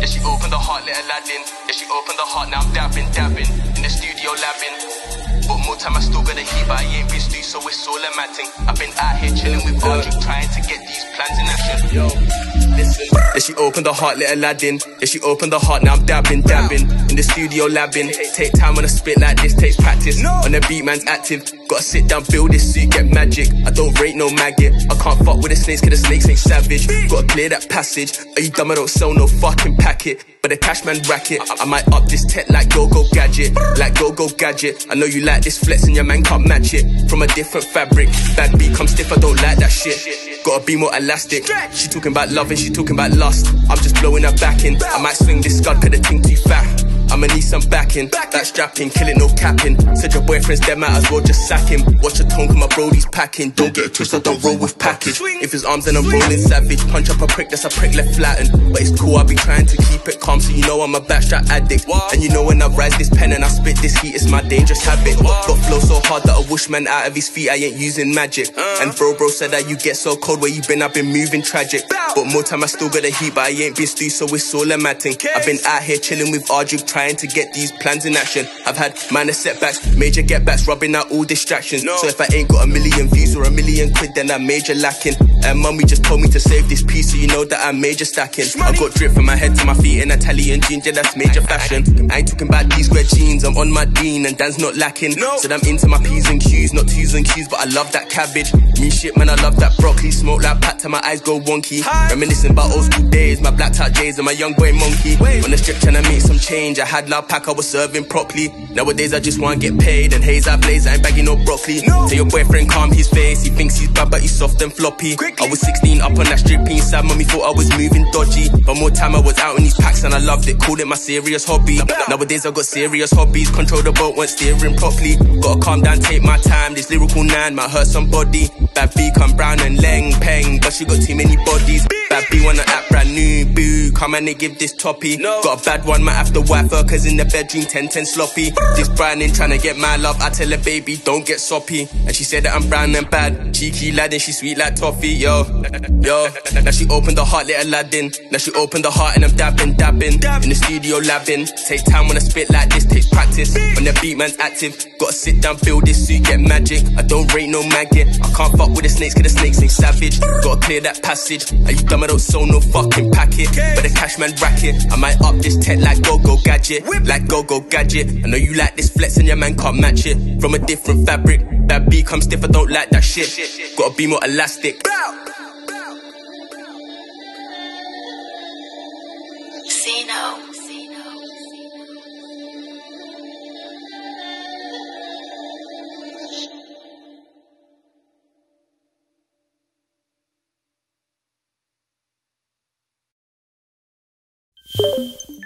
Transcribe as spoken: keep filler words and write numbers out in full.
she opened the heart, let Aladdin. Yeah, she opened the heart, now I'm dabbing, dabbing. In the studio labbing. But more time I still got the heat, but I ain't been stew, so it's all a mad thing. I've been out here chilling with Barz, trying to get these plans in action. Yo, listen. Yeah, she opened the heart, let Aladdin. Yeah, she opened the heart, now I'm dabbing, dabbing. In the studio labbing. Take time when I spit like this, takes practice. On the beat, man's active. Gotta sit down, build this suit, get magic. I don't rate no maggot. I can't fuck with the snakes, cause the snakes ain't savage. Gotta clear that passage. Are you dumb? I don't sell no fucking packet. But the cash man racket. I, I might up this tech like go-go gadget. Like go-go gadget. I know you like this flex and your man can't match it. From a different fabric. Bad beat come stiff, I don't like that shit. Gotta be more elastic. She talking about love and she talking about lust. I'm just blowing her back in. I might swing this scud cause the thing too fat. I'ma need some backing, that strapping, killing no capping. Said your boyfriend's dead, might as well just sack him. Watch your tone, cause my brody's packing. Don't get a twist, I don't roll with package. If his arms then I'm rolling savage. Punch up a prick, that's a prick left flattened. But it's cool, I'll be trying to keep it calm. So you know I'm a backstrap addict. And you know when I rise this pen and I spit this heat, it's my dangerous habit. Got flow so hard that I whoosh man out of his feet, I ain't using magic. And bro bro said that you get so cold, where you been, I've been moving tragic. But more time I still got the heat, but I ain't been stew, so it's all a mad thing. I've been out here chilling with Arjuk, trying to get these plans in action. I've had minor setbacks, major getbacks, rubbing out all distractions. No. So if I ain't got a million views or a million quid, then I'm major lacking. And mummy just told me to save this piece, so you know that I'm major stacking. I got drip from my head to my feet in Italian ginger, that's major fashion. I ain't talking about these square jeans, I'm on my dean and Dan's not lacking. No. Said I'm into my P's and Q's, not T's and Q's, but I love that cabbage. Me shit man, I love that broccoli. Smoke like pat till my eyes go wonky. Hi. Reminiscing about old school days, my black top J's and my young boy monkey. Wait. On the strip trying to make some change, I had loud pack, I was serving properly. Nowadays I just want to get paid and haze I blaze, I ain't bagging no broccoli. No. Tell your boyfriend calm his face, he thinks he's bad but he's soft and floppy. Quickly. I was sixteen up on that stripping side, mommy thought I was moving dodgy. But more time I was out in these packs and I loved it, called it my serious hobby. Nowadays I got serious hobbies, control the boat, weren't steering properly. Gotta calm down, take my time, this lyrical nine might hurt somebody. Bad B come brown and leng peng, but she got too many bodies. Bad B wanna act brand new, boo, come and they give this toppy. No. Got a bad one, might have to wife her, cause in the bedroom ten ten sloppy. This Browning tryna get my love, I tell her baby don't get soppy. And she said that I'm brown and bad, cheeky lad and she sweet like toffee, yo. Yo, now she opened the heart, let Aladdin. Now she opened the heart and I'm dabbing, dabbing. In the studio labbing, take time when I spit like this, takes practice. When the beat man's active, gotta sit down, build this suit, get magic. I don't rate no maggot, I can't fuck with the snakes cause the snakes ain't savage. Gotta clear that passage, are you dumb? I don't sell no fucking packet. But the cash man racket, I might up this tech like go-go gadget. Like go-go gadget, I know you like this flex and your man can't match it. From a different fabric, that beat come stiff, I don't like that shit. Gotta be more elastic. See no. You